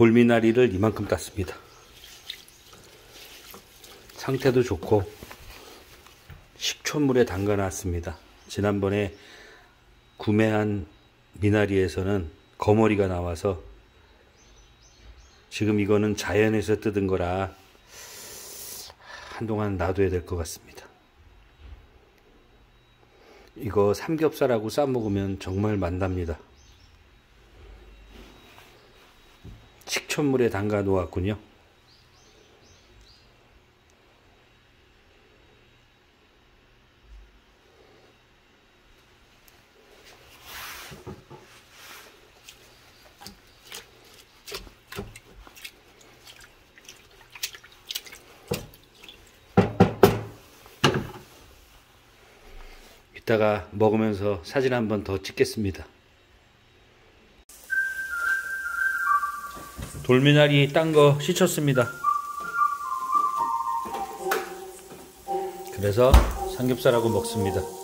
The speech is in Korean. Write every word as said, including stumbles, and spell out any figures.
돌미나리를 이만큼 땄습니다. 상태도 좋고 식초물에 담가 놨습니다. 지난번에 구매한 미나리에서는 거머리가 나와서 지금 이거는 자연에서 뜯은 거라 한동안 놔둬야 될 것 같습니다. 이거 삼겹살하고 싸 먹으면 정말 맛납니다. 식초물에 담가 놓았군요. 이따가 먹으면서 사진 한번 더 찍겠습니다. 돌미나리 딴 거 씻었습니다. 그래서 삼겹살하고 먹습니다.